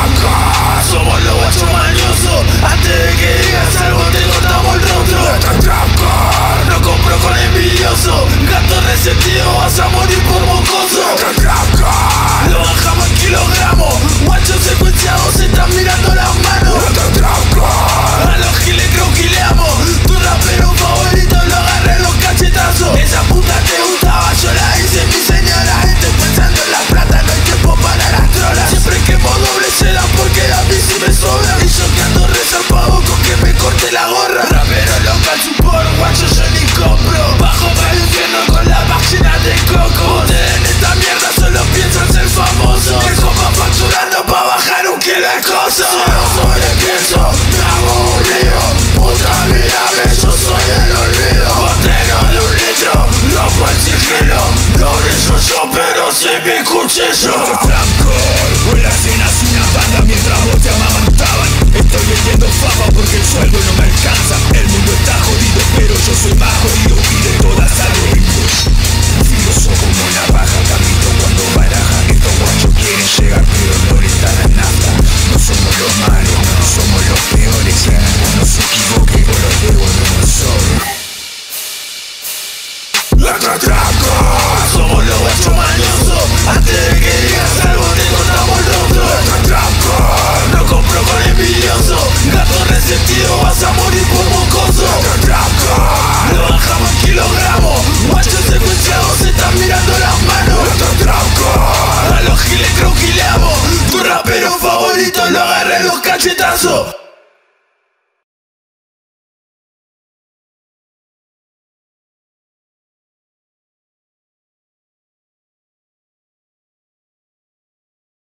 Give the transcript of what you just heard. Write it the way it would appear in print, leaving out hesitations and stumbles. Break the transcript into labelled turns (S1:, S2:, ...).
S1: tranca.
S2: Somos los guachos mañosos. Antes de que digas algo te cortamos el rostro.
S1: Tranca.
S2: No compro con envidioso. Gato resentido, vas a morir por mocoso.
S1: Tranca.
S2: Lo bajamos en kilogramos. Guachos secuenciados se están mirando las manos.
S1: Tranca.
S2: A los giles croquileamos. Tu rapero favorito lo agarré en los cachetazos. Esa puta te gustaba, yo la hice mi señora. Estoy pensando en la plata, no hay tiempo para las trolas. Siempre quemo doble seda porque a mí sí me sobra. Y yo que ando resarpado con que me corte la gorra. Rapero local support, guacho yo ni compro. Bajo para el infierno con la página de coco. Ustedes en esta mierda solo piensan ser famosos. El copa facturando pa' bajar un kilo de cosas.
S1: Solo sobrepienso, me hago un lío. Puta mírame, yo soy el olvido.
S2: Botero de un litro,
S1: Loco el sigilo, no brillo yo pero sí mi cuchillo.
S3: Franco, vuelas cenas y una banda mientras vos te amamantaban. Estoy vendiendo fama porque el sueldo no me alcanza. El mundo está jodido pero yo soy más jodido y de todas salgo rico. Filoso como una paja, capito cuando baraja. Estos guachos quieren llegar pero no les da la nafta. No somos los malos, somos los peores. Si alguno se equivoque con los dedos de nosotros.
S1: Tranca.
S2: somos los guachos mañosos. Antes de que digas algo te cortamos el rostro.
S1: Tranca.
S2: No compro con envidioso. Gato resentido, vas a morir por mocoso.
S1: Tranca.
S2: Lo bajamos en kilogramos. Guachos secuenciados se están mirando las manos.
S1: Tranca.
S2: A los giles croquileamos. Tu rapero favorito lo agarré en los cachetazos.